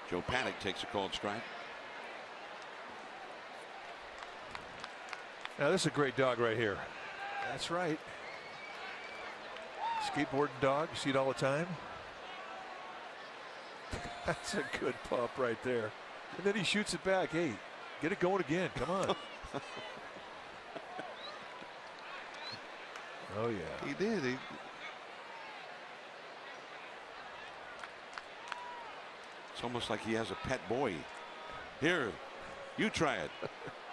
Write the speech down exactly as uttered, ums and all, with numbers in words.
Joe Paddock takes a called strike. Now this is a great dog right here. That's right. Skateboarding dog. You see it all the time. That's a good pup right there. And then he shoots it back. Hey, get it going again. Come on. Oh yeah. He did. He... It's almost like he has a pet boy. Here, you try it.